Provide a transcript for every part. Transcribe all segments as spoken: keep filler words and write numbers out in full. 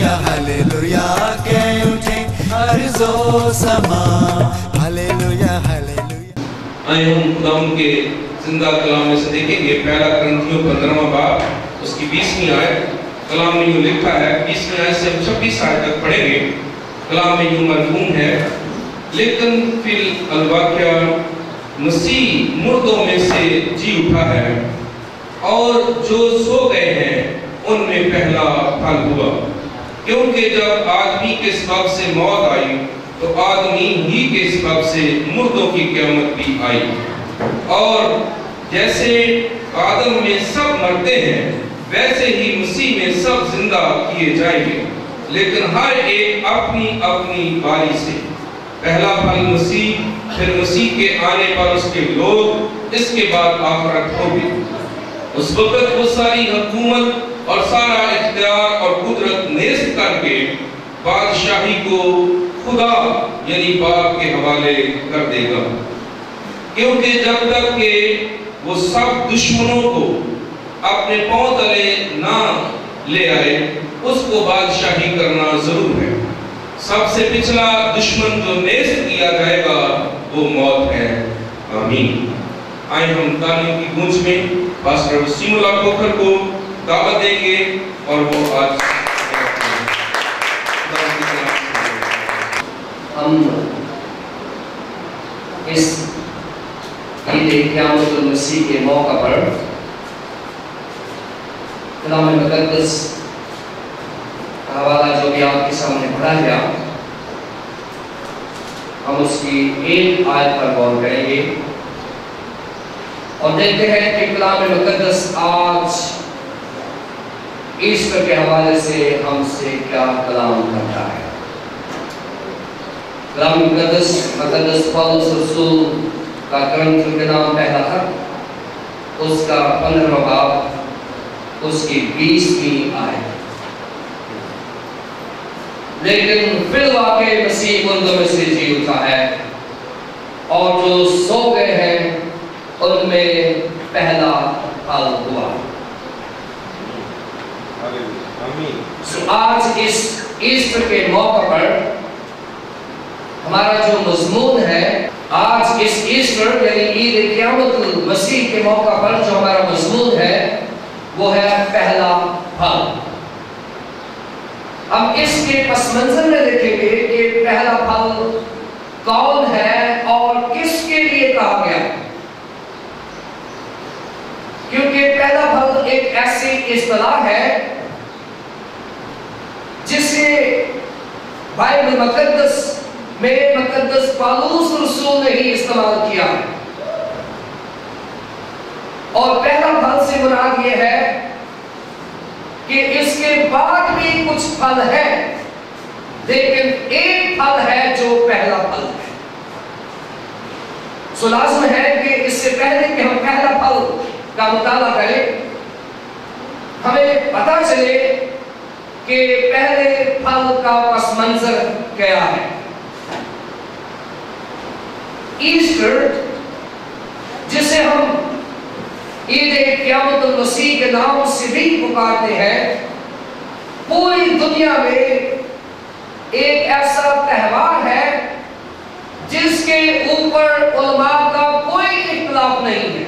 Hallelujah hallelujah के उठे अर्ज़ो समा हालेलुया हालेलुया। आए हम खुदावंद के जिंदा कलाम में से देखेंगे पहला करंथियों पंद्रहवां बाब उसकी बीसवीं आयत। कलाम में यूं लिखा है, बीसवीं आयत से हम छब्बीस आयत तक पढ़ेंगे। कलाम में यूं मरहूम है, लेकिन फिल अलवाक़िया मसीह मुर्दों में से जी उठा है और जो सो गए हैं उनमें पहला फल हुआ। क्योंकि जब आदमी के सबब से मौत आई तो आदमी ही के सबब से मुर्दों की क़यामत भी आई। और जैसे आदम में सब मरते हैं वैसे ही मसीह में सब जिंदा किए जाएंगे, लेकिन हर एक अपनी अपनी बारी से। पहला फल मसीह, फिर मसीह के आने पर उसके लोग, इसके बाद आखिरत होगी। उस वक्त वो सारी हुकूमत और सारा इख्तियार और कुदरत नेस्त करके बादशाही को खुदा यानी बाप के हवाले कर देगा। क्योंकि जब तक के वो सब दुश्मनों को अपने पांव तले ना ले आए उसको बादशाही करना जरूर है। सबसे पिछला दुश्मन जो नेस्त किया जाएगा वो मौत है। आमीन। आए हम तालियों की गूंज में पास्टर वसीमुल्ला खोखर को दावत देंगे और वो आज हम इस ईद क़यामतुल मसीह के मौका पर कलाम मुक़द्दस का हवाला जो भी आपके सामने पढ़ा गया, हम उसकी एक आयत पर गौर करेंगे और देखते हैं कि कलाम मुक़द्दस आज ईस्टर के हवाले से हमसे क्या कलाम करता है। कलाम मुक़द्दस मुक़द्दस पौलुस रसूल का करंथियों के नाम पहला खत उसका पंद्रहवां बाब उसकी बीसवीं आयत। लेकिन फिर वाकई मसीह मुर्दों में से जी उठा है और जो सो गए हैं उनमें पहला फल हुआ। so, आज इस ईस्टर के मौके पर हमारा जो मज़मून है, आज इस ईस्टर यानी ईद क़यामतुल मसीह के मौका पर जो हमारा मज़मून है वो है पहला फल। हम इसके पस मंजर में देखेंगे कि पहला फल कौन है और किसके लिए कहा गया, क्योंकि पहला फल एक ऐसी इस्तिलाह है जिसे बाइबल मुक़द्दस में मुक़द्दस पौलुस रसूल ने ही इस्तेमाल किया। और पहला फल से मुराद ये है कि इसके बाद भी कुछ फल है, लेकिन एक फल है जो पहला फल है। सो लाज़िम है कि इससे पहले कि हम पहला फल का मुताला करें, हमें पता चले कि पहले फल का पस मंजर क्या है। ईस्टर जिसे हम ईद क़यामतुल मसीह के नाम से भी पुकारते हैं, पूरी दुनिया में एक ऐसा त्योहार है जिसके ऊपर उलमा का कोई इख्तिलाफ नहीं है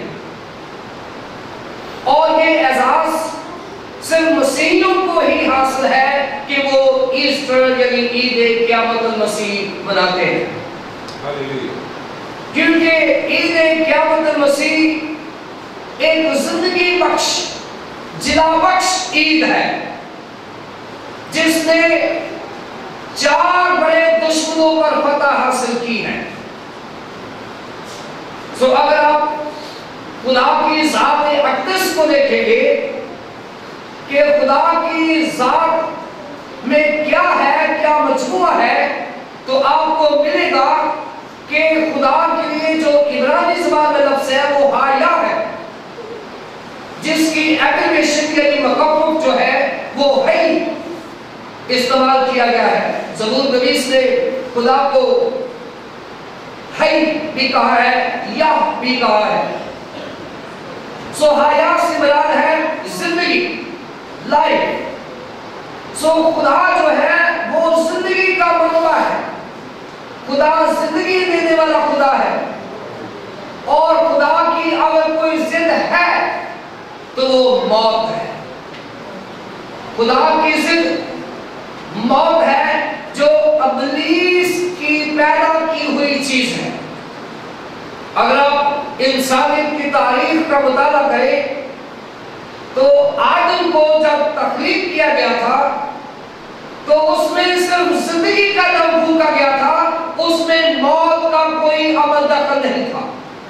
और ये एजाज सिर्फ मसीहियों को ही हासिल है कि वो ईस्टर यानी ईद क़यामतुल मसीह मनाते हैं। क्योंकि ईद क़यामतुल मसीह एक जिंदगी बख्श जिला बख्श ईद है जिसने चार बड़े दुश्मनों पर फतह हासिल की है। सो अगर आप खुदा की ज़ात अक़दस को देखेंगे कि खुदा की ज़ात में क्या है, क्या मजमूआ है, तो आपको मिलेगा कि खुदा के लिए जो इब्रानी ज़बान में लफ्ज़ है वो हाया है, जिसकी एब्रिविएशन यानी मकफ़ूफ़ जो है वो है इस्तेमाल किया गया है। ज़बूर नवीस ने खुदा को है भी कहा है, या भी कहा है। सो हया से मुराद है जिंदगी, लाइफ। सो खुदा जो है वो जिंदगी का मनवा है, खुदा जिंदगी देने वाला खुदा है। और खुदा की अगर कोई जिद है तो वो मौत है। खुदा की जिद मौत है जो इब्लीस की पैदा की हुई चीज है। अगर आप इंसानियत की तारीख का मुताला करें तो आदम को जब तख्लीक किया गया था तो उसमें सिर्फ जिंदगी का दम फूका गया था, उसमें मौत का कोई अमल दखल नहीं था।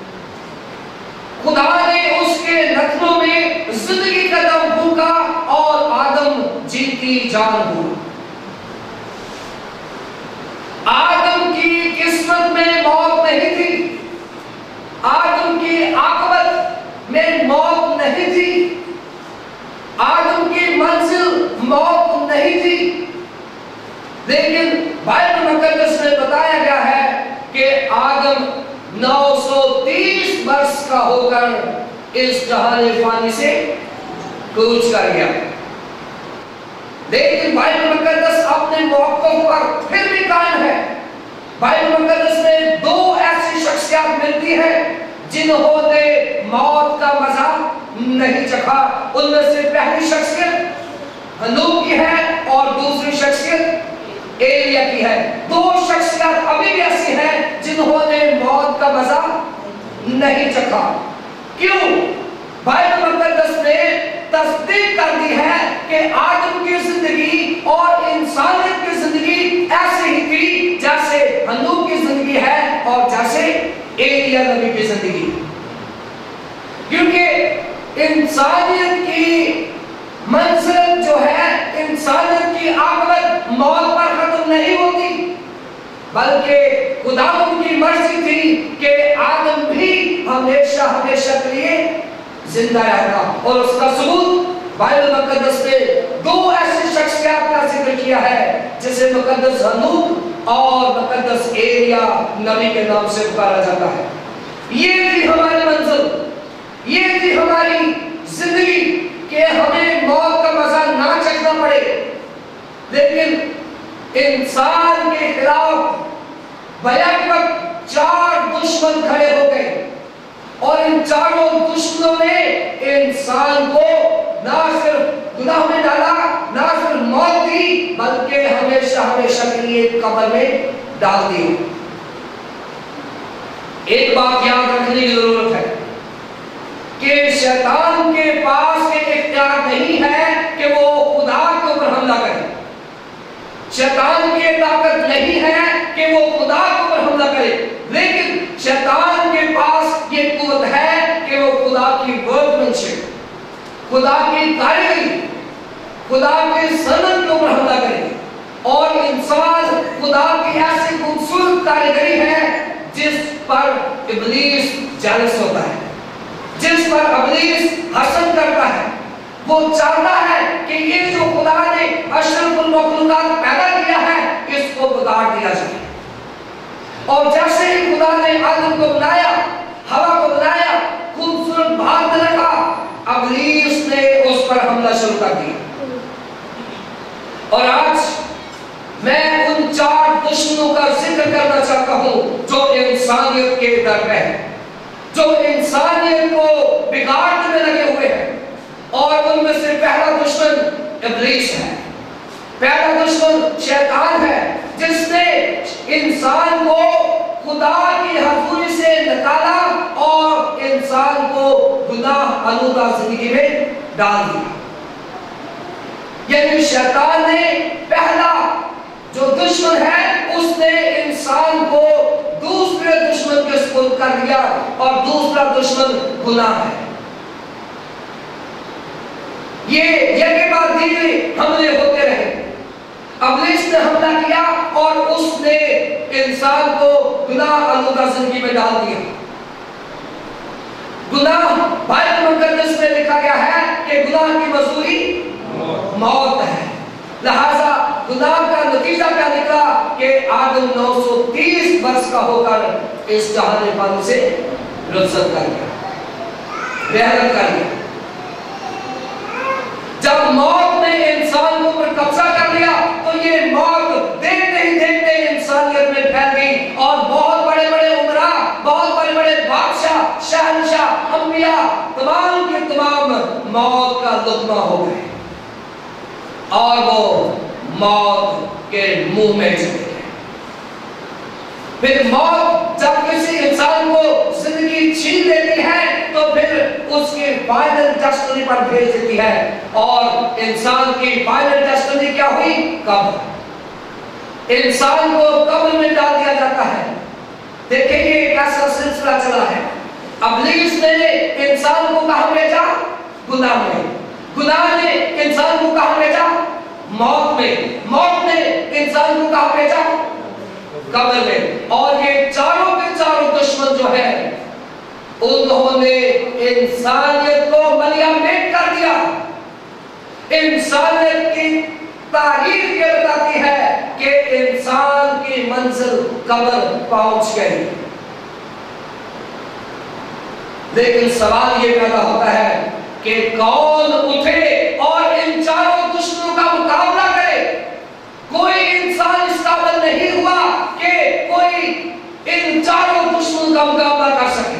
खुदा ने उसके नथनों में जिंदगी का दम फूका और आदम जीती जान हुआ। आदम की किस्मत में मौत नहीं थी, आदम की आकबत में मौत नहीं थी, आदम की मंजिल मौत नहीं थी। लेकिन बाइबल मुकद्दस में बताया गया है कि आदम नौ सौ तीस वर्ष का होकर इस जहान फानी से कूच कर गया। लेकिन बाइबल मुकद्दस अपने मौक़िफ़ पर फिर भी कायम है। बाइबल मुकद्दस में दो ऐसी शख्सियत मिलती है जिन्होंने मौत का मजा नहीं चखा। उनमें से पहली शख्सियत हनूक की है और दूसरी शख्सियत एलिया की है। दो शख्सियत अभी भी ऐसी हैं जिन्होंने मौत का मजा नहीं चखा। क्यों? बाइबल मुकद्दस ने तस्दीक कर दी है कि आदम की जिंदगी और इंसानियत की जिंदगी ऐसी ही थी जैसे हनूक की जिंदगी है और जैसे एलिया नबी की जिंदगी। क्योंकि इंसानियत की मंजिल जो है, इंसानियत की आकबत मौत पर खत्म नहीं होती, बल्कि खुदावंद की मर्जी थी कि आदम भी हमेशा हमेशा के लिए जिंदा रहता। और उसका सबूत बाइबल मुकद्दस ने दो ऐसी शख्सियत का जिक्र किया है जिसे मुकद्दस हनूक और मुकद्दस एलिया नबी के नाम से पुकारा जाता है। ये थी हमारी मंजिल, ये थी हमारी जिंदगी कि हमें मौत का मजा ना चखना पड़े। लेकिन इंसान के खिलाफ बैक वक्त चार दुश्मन खड़े हो गए और इन चारों दुश्मनों ने इंसान को ना सिर्फ गुनाह में डाला, ना सिर्फ मौत दी, बल्कि हमेशा हमेशा के लिए कब्र में डाल दी। एक बात याद रखने की जरूरत है कि शैतान के पास एक इख्तियार नहीं है कि वो खुदा के ऊपर हमला करे। शैतान की ताकत नहीं है कि वो खुदा के ऊपर हमला करे, लेकिन शैतान के पास ये कुव्वत है कि वो खुदा की वर्कमैनशिप, खुदा की कारीगरी, खुदा के सनत के ऊपर हमला करे। और इंसान खुदा की ऐसी खूबसूरत कारीगरी है जिस पर इब्लीस जेलस होता है, जिस पर इब्लीस हसद करता है। वो चाहता है कि ये जो खुदा ने अशरफुल मखलूकात पैदा किया है इसको बिगाड़ दिया जाए। और जैसे ही खुदा ने आदम को बनाया, हवा को बनाया, खूबसूरत भाग में रखा, इब्लीस ने उस पर हमला शुरू कर दिया। और आज मैं उन चार दुश्मनों का जिक्र करना चाहता हूं जो इंसानियत के दर पे है, जो इंसानियत को बिगाड़ने में लगे हुए हैं। और उनमें से पहला दुश्मन इब्लीस है, पहला दुश्मन शैतान है जिसने इंसान को खुदा की हजूरी से निकाला और इंसान को गुनाह आलूदा जिंदगी में डाल दिया। यानी शैतान ने पहला जो दुश्मन है उसने इंसान को दूसरे दुश्मन के सुपुर्द कर दिया और दूसरा दुश्मन गुनाह है। ये यके बाद धीरे हमले होते रहे। इब्लीस ने हमला किया और उसने इंसान को गुनाह आलूदा जिंदगी में डाल दिया। गुनाह बाइबल मुकद्दस में लिखा गया है कि गुनाह की मजदूरी मौत है। लिहाजा गुनाह का नतीजा क्या निकला कि आदम नौ सौ तीस वर्ष का होकर इस जहान पानी से रुखसत कर गया, बेहद कर गया। जब मौत ने इंसान के ऊपर कब्जा कर लुत्मा हो गए और वो मौत के मुंह में चले गए। फिर मौत जब किसी इंसान को जिंदगी छीन लेती है तो फिर उसके फाइनल डेस्टिनी पर भेज देती है, और इंसान की फाइनल डेस्टिनी क्या हुई? कब्र। इंसान को कब्र में डाल दिया जाता है। देखिए ये एक ऐसा सिलसिला चला है। इब्लीस ने इंसान को कहां भेजा? गुनाह में। गुनाह ने इंसान को कहां भेजा? मौत में। मौत ने इंसान को कहां भेजा? कब्र में। और ये चारों के चारों दुश्मन जो है उन्होंने इंसानियत को मलियामेट कर दिया। इंसानियत की तारीफ ये बताती है कि इंसान की मंजिल कब्र पहुंच गई। लेकिन सवाल ये पैदा होता है कि कौन उठे और इन चारों दुश्मनों का मुकाबला करे। कोई इंसान इस काबिल नहीं हुआ कि कोई इन चारों दुश्मनों का मुकाबला कर सके।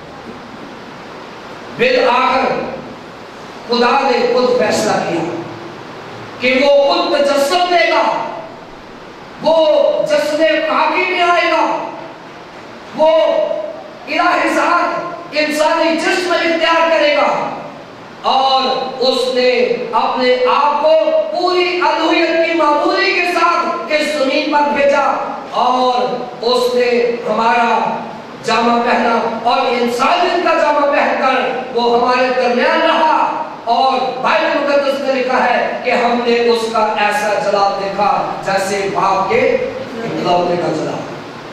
बिल आखिर खुदा ने खुद फैसला किया कि वो खुद तजस्सुम देगा, वो जस्ने खाकी में आएगा, वो इलाही ज़ात इंसानी जिस्म इख्तियार करेगा, और उसने अपने आप को पूरी अलूहियत की मामूली के साथ इस जमीन पर भेजा, और उसने हमारा जामा पहना और इंसानियत का जामा पहनकर वो हमारे दरमियान रहा। और बाइबल मुकद्दस में लिखा है कि हमने उसका ऐसा जलाल देखा जैसे बाप के इकलौते का जलाल।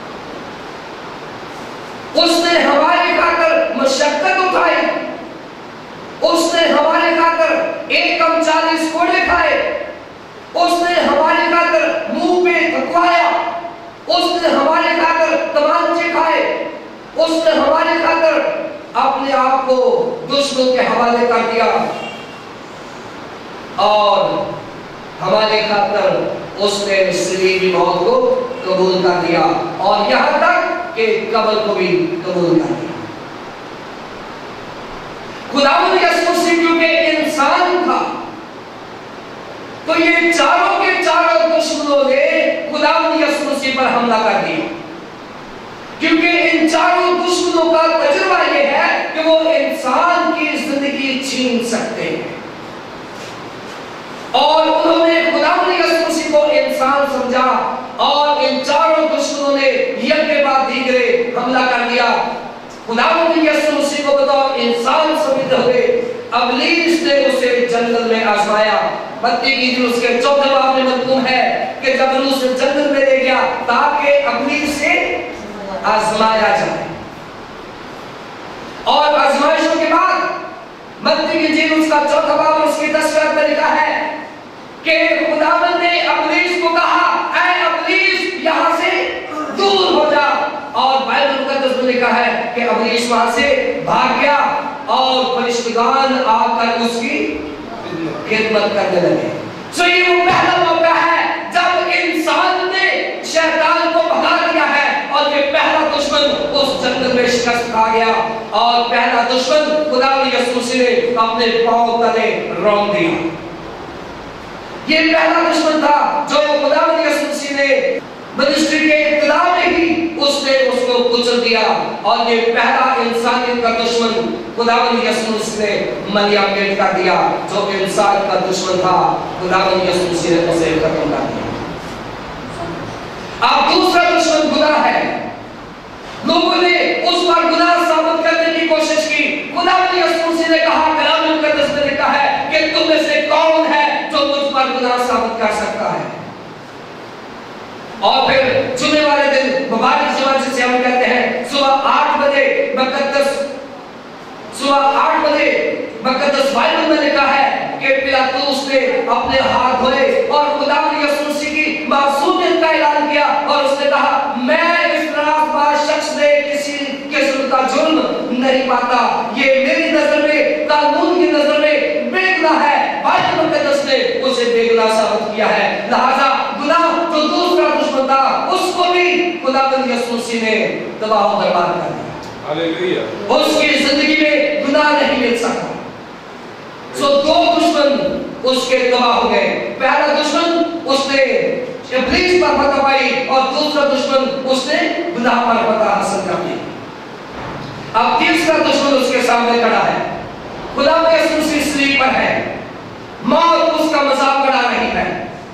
उसने हमारे खातर मशक्कत उठाई, उसने हमारे खातर एक कम चालीस कोड़े खाए, उसने हमारे खातर मुंह पे थकवाया, उसने हमारे खातर तमांचे खाए, उसने हमारे खातर अपने आप को दुश्मनों के हवाले कर दिया, और हमारे खातर उसने सलीबी मौत को कबूल कर दिया, और यहां तक कि कब्र को भी कबूल कर दिया। खुदावंद यीशु मसीह क्योंकि इंसान था, तो ये चारों के चारों दुश्मनों ने खुदावंद यीशु मसीह पर हमला कर दिया, क्योंकि इन चारों दुश्मनों का तजुर्बा यह है कि वो इंसान की जिंदगी छीन सकते हैं, और उन्होंने खुदावंद यीशु मसीह को इंसान समझा, और इन चारों दुश्मनों ने एक के बाद दीगरे हमला कर दिया। खुदावंद यीशु मसीह को बताओ इंसान समझते हुए इब्लीस ने उसे जंगल में आजमाया। मत्ती की जो उसके चौथे बाब में मज़मून है कि जब उसे जंगल में ले गया ताकि इब्लीस से आजमाया जाए, और आजमाइशों के बाद मत्ती की जीव उसका चौथा बाब उसकी दसवीं आयत में लिखा है कि खुदावंद ने इब्लीस को कहा, ऐ इब्लीस यहां से दूर हो जा, और बाइबल मुकद्दस में लिखा है कि इब्लीस वहां से भाग गया, और फरिश्तेगान आकर उसकी खिदमत करने लगे। सो ये वो पहला मौका है जब इंसान ने शैतान को भगा दिया है, और ये पहला दुश्मन उस जंगल में शिकस्त खा गया, और पहला दुश्मन खुदावंद यीशु मसीह ने अपने पांव तले रौंद दिया। ये पहला दुश्मन था जो खुदावंद यीशु मसीह ने मिनिस्ट्री के इब्तिदा में ही उसने उसको कुचल दिया, और ये पहला इंसानियत का दुश्मन खुदावंद यीशु मसीह ने मलियामेट कर दिया। जो इंसान का दुश्मन था खुदावंद यीशु मसीह ने उसे खत्म कर दिया। अब दूसरा दुश्मन गुनाह है। लोगों ने उस पर गुनाह साबित करने की कोशिश की। खुदावंद यीशु मसीह ने कहा, कलाम मुकद्दस में लिखा है कि तुम में से कौन है जो मुझ पर गुनाह साबित कर सकता है। और फिर जुमे वाले दिन मुबारक जुमा जिसे हम कहते हैं, सुबह आठ बजे मुकद्दस सुबह आठ बजे मुकद्दस बाइबल में लिखा है कि पिलातुस ने अपने हाथ धोए और खुदावंद यीशु मसीह की मासूमियत का ऐलान किया, और उसने कहा, मैं इस नाबालिग शख्स ने किसी किस्म का जुर्म नहीं पाता, ये मेरी नजर में, कानून की नजर में बेगुनाह है। बाइबल मुकद्दस ने उसे बेगुनाह साबित किया है। लिहाजा गुनाह जो दूसरा दुश्मन था उसको भी खुदावंद यीशु मसीह ने तबाह और बर्बाद कर दिया। हालेलुया। उसकी जिंदगी में गुनाह नहीं मिल सकता। सो दो दुश्मन उसके तबाह हो गए। पहला दुश्मन उसने इब्लीस पर फतह पाई और दूसरा दुश्मन उसने गुनाह पर फतह हासिल कर ली। अब तीसरा दुश्मन उसके सामने खड़ा है, खुदा यीशु मसीह सलीब पर है। मौत उसका मजाक बना रही है,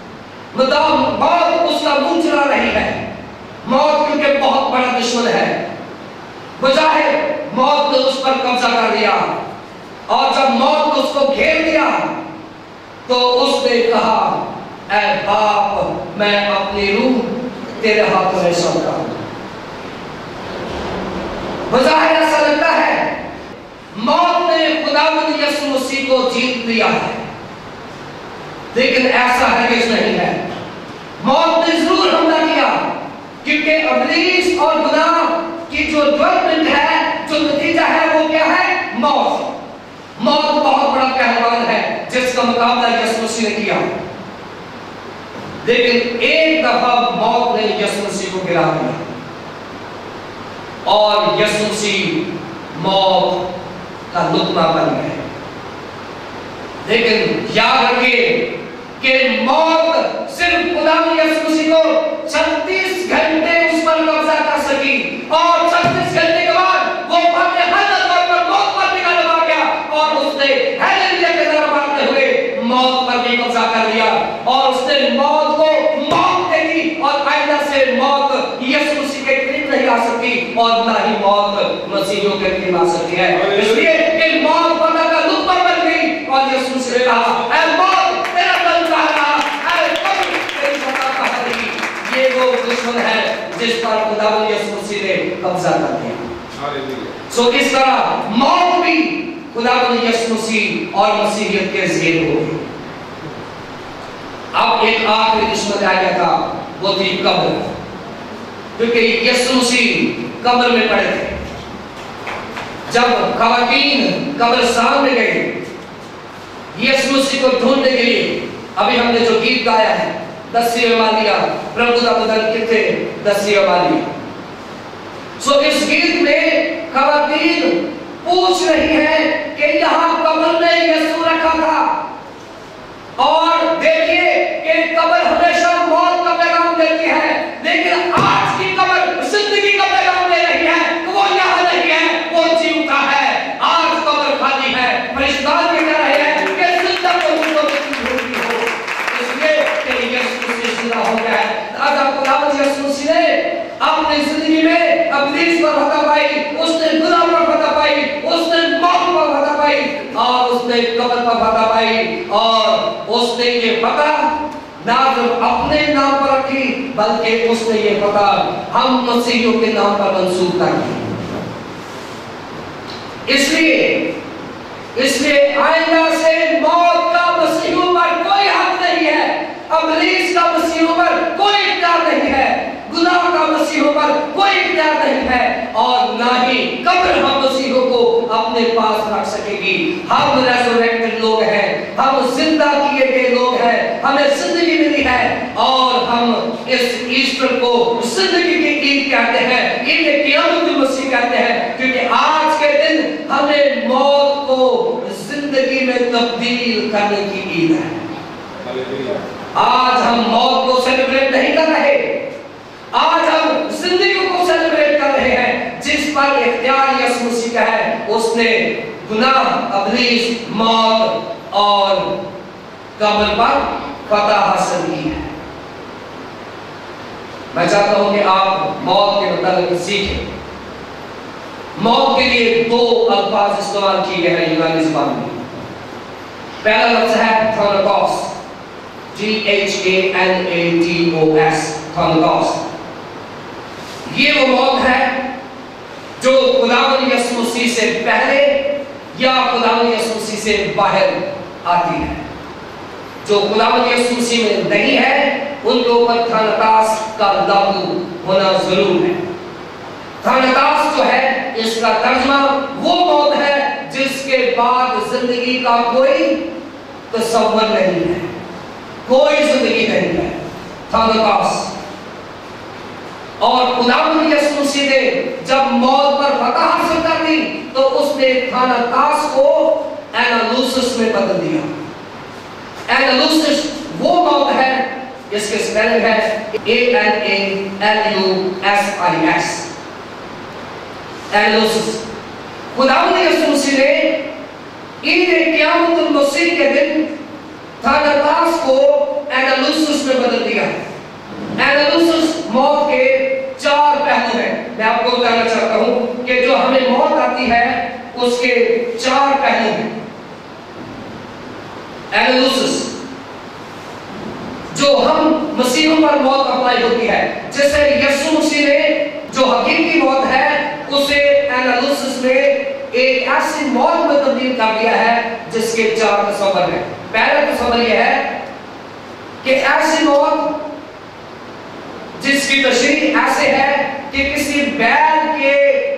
मौत उसका मुंह चुरा रही है। मौत क्योंकि बहुत बड़ा दुश्मन है, बजाय मौत ने उस पर कब्जा कर लिया और जब मौत ने उसको घेर लिया तो उसने कहा, ऐ बाप मैं अपनी रूह तेरे हाथों में सौंपता हूं। बजाहिर ऐसा लगता है मौत ने खुदावंद यीशु मसीह को जीत लिया है, लेकिन ऐसा हरगिज़ नहीं है। मौत ने जरूर हमला किया क्योंकि इब्लीस और गुनाह की जो डेवलपमेंट है, जो नतीजा है वो क्या है? मौत। मौत बहुत बड़ा पहलवान है जिसका मुकाबला यीशु मसीह ने किया, लेकिन एक दफा मौत ने यीशु मसीह को गिरा दिया और यीशु मसीह मौत का लुत्मा बन गए। लेकिन याद रखिए कि मौत सिर्फ खुदा यीशु मसीह को छत्तीस घंटे उस पर कब्जा कर सकी और छत्तीस घंटे के बाद वो अपने हर तौर पर मौत पर निकाल लगा गया और उसने हालेलुया के नारा मारते हुए मौत पर भी कब्जा कर लिया और उसने मौत को मौत दे दी और आइंदा से मौत यीशु मसीह के करीब नहीं आ सकती और ना ही मौत मसीहियों के करीब आ सकती है। इसलिए कि मौत पता का लुत्मा बन गई और यीशु मसीह ने कहा, ऐ मौत तेरा दल कहां रहा, ऐ कब्र तेरी सत्ता कहां रही। ये वो दुश्मन है जिस पर खुदावंद यीशु मसीह ने कब्जा कर लिया। हालेलुया। सो इस तरह मौत भी खुदावंद यीशु मसीह और मसीहियत के ज़ेर हो गई। अब एक आखिरी दुश्मन आ गया था, वो थी कब्र, क्योंकि यीशु मसीह कब्र में पड़े थे। जब खवातीन कब्रिस्तान में गए यीशु मसीह को ढूंढने के लिए, अभी हमने जो गीत गाया है, दसियों मालिया प्रभु का बदन किथे दसियों मालिया। सो इस गीत में खवातीन पूछ रही है कि यहाँ कब्र में यीशु रखा था और देखिए कि कब्र हमेशा मौत का पैगाम देती है, लेकिन आज की कब्र जिंदगी का पैगाम दे रही है। वो यहाँ नहीं है, वो जीवता है। आज कब्र खाली है, फरिश्तान ये कह रहे हैं कि जिंदा को ढूंढनी हो, इसलिए कि यीशु मसीह जिंदा हो गया है। आज खुदावंद यीशु मसीह ने अपनी जिंदगी में इब्लीस पर फतह पाई, उसने गुनाह पर फतह पाई, उसने मौत पर फतह पाई और उसने कब्र पर फतह पाई और उसने ये फतह ना सिर्फ अपने नाम पर रखी बल्कि उसने ये फतह हम मसीहियों के नाम पर मंसूब कर दी। इसलिए इसलिए आइंदा से मौत का मसीहियों पर कोई हक नहीं है, इब्लीस का मसीहियों पर कोई इख्तियार नहीं है, गुनाह का मसीहियों पर कोई इख्तियार नहीं है और ना ही कब्र हम मसीहियों को अपने पास रख सकेगी। हम रेज़रेक्टेड लोग हैं, हम जिंदा किए गए लोग हैं, हमें जिंदगी मिली है और हम इस ईस्टर को जिंदगी की ईद कहते हैं, ईद क़यामत मसीह कहते हैं, क्योंकि आज के दिन हमें मौत को जिंदगी में तब्दील करने की ईद है। आज हम मौत को सेलिब्रेट नहीं कर रहे, आज हम जिंदगी को सेलिब्रेट कर रहे हैं जिस पर इख्तियार यीशु मसीह का है। उसने गुनाह, इब्लीस, मौत और कब्र पर फतह हासिल की है। मैं चाहता हूं कि आप मौत के मतलब सीखें। मौत के लिए दो अल्फाज इस्तेमाल किए गए हैं यूनानी ज़बान में। पहला लफ्ज़ है थैनाटोस, T H A N A T O S, थैनाटोस। ये वो मौत है जो खुदावंद यीशु मसीह से पहले या खुदावंद यीशु मसीह से बाहर आती है। जो खुदावंद यीशु मसीह में नहीं है उनके ऊपर थैनाटोस का लागू होना जरूर है। थैनाटोस जो है इसका तर्जुमा वो मौत है जिसके बाद जिंदगी का कोई तसव्वुर नहीं है, कोई जिंदगी नहीं है, थैनाटोस। और खुदावंद यीशु मसीह ने जब मौत पर फतह हासिल कर ली तो उसने थैनाटोस को एनालूसिस में बदल दिया। एनालूसिस वो मौत है जिसके स्पेलिंग है A N A L U S I S. एनालूसिस खुदावंद यीशु मसीह ने ईद क़यामतुल मसीह के दिन थानातास को एनालूसिस में बदल दिया। एनालूसिस मौत के चार पहलू हैं। मैं आपको बताना चाहता हूं कि जो हमें मौत आती है उसके चार पहलू हैं। एनालूसिस जो हम मसीहों पर मौत अप्लाई होती है, जैसे यीशु मसीह ने जो हकीकी मौत है उसे एनालूसिस में एक ऐसी मौत में तब्दील कर दिया है जिसके चार तस्वर हैं। पहला तस्वर यह है कि ऐसी मौत जिसकी तशरीह ऐसे है कि किसी बैल के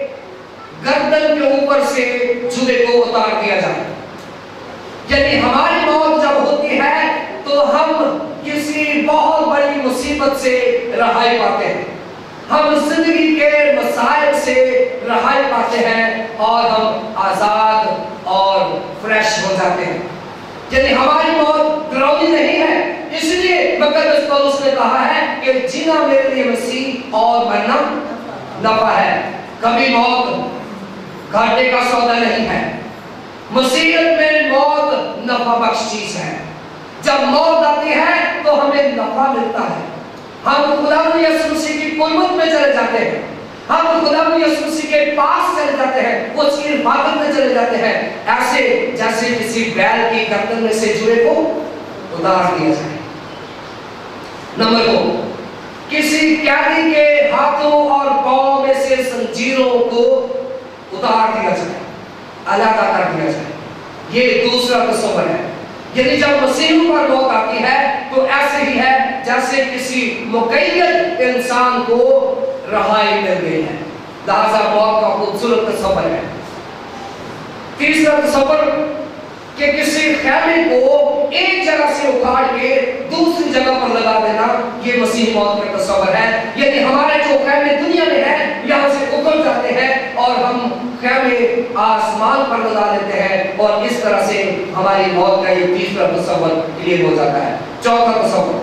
गर्दन के ऊपर से जुए को उतार दिया जाए। यानी हमारी मौत जब होती है तो हम किसी बहुत बड़ी मुसीबत से रहाई पाते हैं, हम जिंदगी के मसाइल से रहाई पाते हैं और हम आजाद और फ्रेश हो जाते हैं। यानी हमारी मौत डरावनी नहीं है। इसलिए मुक़द्दस पौलुस ने कहा है कि जीना मेरे लिए मसीह और मरना नफा है। कभी मौत घाटे का सौदा नहीं है। मसीहत में मौत नफा बख्श चीज है। जब मौत आती है तो हमें नफा मिलता है। हम खुदावंद यीशु मसीह की कुर्बत में चले जाते हैं, हम खुदावंद यीशु मसीह के पास चले जाते हैं, उसकी हिफाजत में चले जाते हैं, ऐसे जैसे किसी बैल की गर्दन में से जुए को उतार दिया जाए। नंबर दो, किसी कैदी के हाथों और पांव में से जंजीरों को उतार दिया जाए, अलग कर दिया जाए। ये दूसरा तस्वर है। यदि जब मसीह पर मौत आती है तो ऐसे ही है जैसे किसी मुक़य्यद इंसान को रहाई मिल गई है। लिहाजा मौत का खूबसूरत तस्वर है। तीसरा तस्वर कि किसी खैमे को एक जगह से उखाड़ के दूसरी जगह पर लगा देना, ये मसीह मौत का तस्वर है। यदि हमारे जो खैमे दुनिया में है यहाँ से उखड़ जाते हैं और हम खैमे आसमान पर लगा देते हैं और इस तरह से हमारी मौत का ये तीसरा तस्वर क्लियर हो जाता है। चौथा तस्वर,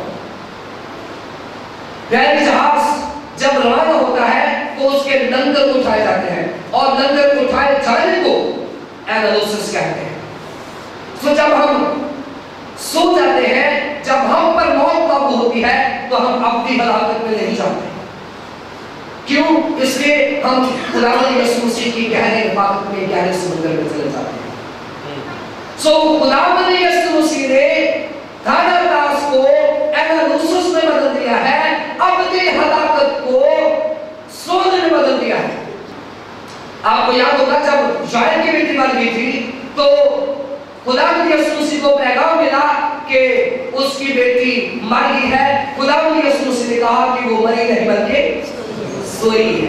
बैरी जहाज जब रवाना होता है तो उसके लंगर उठाए जाते हैं और लंगर उठाए जाने को एनालूसिस कहते हैं। तो जब हम सो जाते हैं, जब हम पर मौत काबू होती है तो हम अपनी हलाकत में नहीं जाते। क्यों? इसलिए हम खुदावंद यीशु मसीह की गहरे हिफाजत में, गहरे समुद्र में चले जाते हैं। सो खुदावंद यीशु मसीह ने थानातास को एनालूसिस में बदल दिया है, अपनी हलाकत को सोने में बदल दिया है। आपको याद होगा जब शायर की बेटी मर गई थी तो खुदावंद यीशु मसीह को पैगाम मिला कि उसकी बेटी मर गई है। खुदावंद यीशु मसीह ने कहा कि वो मरी नहीं बल्कि सोई है।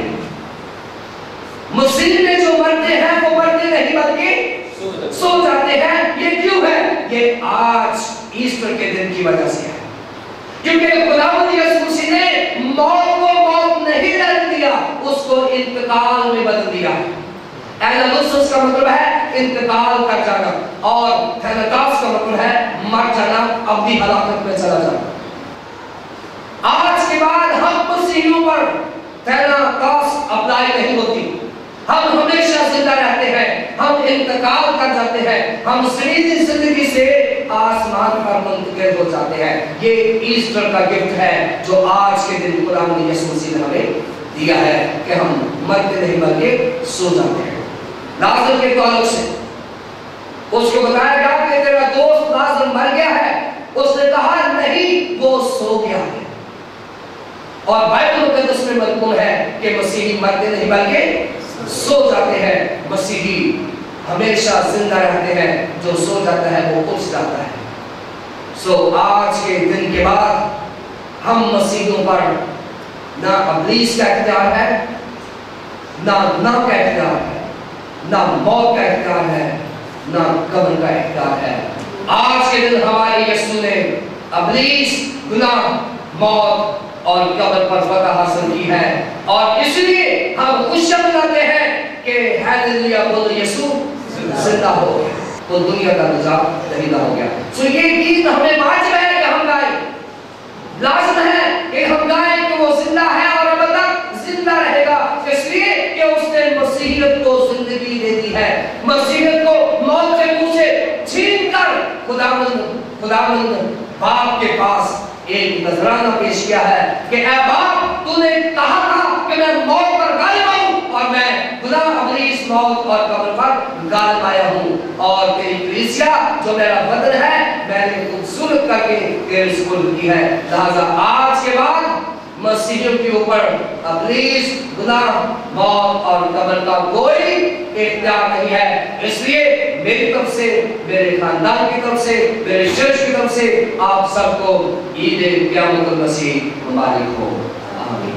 मसीह में जो मरते हैं वो मरते नहीं बल्कि सो जाते हैं। ये क्यों है? ये आज ईस्टर के दिन की वजह से है, क्योंकि खुदावंद यीशु मसीह ने मौत को मौत नहीं रहने दिया, उसको इंतकाल में बदल दिया। एनालूसिस का मतलब है इंतकाल कर जाना और थैनातास का मतलब है मर जाना, अपनी हलाकत में चला जाना। आज के बाद हम मसीहियों पर थैनातास अप्लाई नहीं होती। हम हमेशा जिंदा रहते हैं, हम इंतकाल कर जाते हैं, हम शरीरी जिंदगी से आसमान पर मुंतकिल हो जाते हैं। ये ईस्टर का गिफ्ट है जो आज के दिन खुदावंद यीशु मसीह ने हमें दिया है कि हम मरते नहीं बल्कि सो जाते हैं। लाजर के ताल्लुक से उसको बताया गया कि तेरा दोस्त लाजर मर गया है। उसने कहा नहीं, वो सो गया है। और बाइबल मुकद्दस में मज़कूर है कि मसीही मरते नहीं बल्कि सो जाते हैं। मसीही हमेशा जिंदा रहते हैं, जो सो जाता है वो उठ जाता है। सो आज के दिन के बाद हम मसीहियों पर ना इब्लीस का इख्तियार है, ना ना का इख्तियार है, ना मौत का इख्तियार है, ना कब्र का इख्तियार है। आज के दिन हमारे यीशु ने इब्लीस, गुनाह, मौत और कब्र पर फतह हासिल की है और इसलिए हम खुशियां मनाते हैं कि हालेलुया, बोलो यीशु जिंदा हो गया। वो दुनिया का निजात दहीदा हो गया। सो ये गीत हमें वाजिब है कि हम गाएं, लाजिम है कि हम गाएं कि वो जिंदा है और अब तक जिंदा रहेगा, इसलिए कि उसने मसीहियत को जिंदगी दे दी है, मसीहियत को मौत के मुंह से छीन कर खुदावंद खुदावंद बाप के पास एक नजराना पेश किया है कि ऐ बाप, तूने कहा था कि मैं मौत पर गालिब आऊं और मैं खुदा इब्लीस मौत और कब्र पर गालिब आया हूं, और तेरी कलीसिया जो मेरा बदन है मैंने खूबसूरत करके तेरे सुपुर्द की है। लिहाजा आज के बाद मसीहियों के ऊपर इब्लीस, गुनाह, मौत और कब्र का कोई इख्तियार नहीं है। इसलिए मेरी तरफ से, मेरे खानदान की तरफ से, मेरे चर्च की तरफ से आप सबको ईद क़यामतुल मसीह मुबारक हो। आमीन।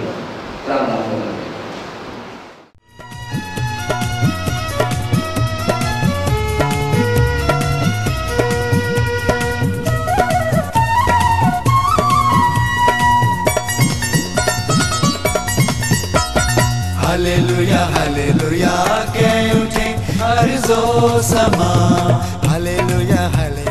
हालेलुया हालेलुया के उठे अर्ज़ो समा, हालेलुया हालेलुया।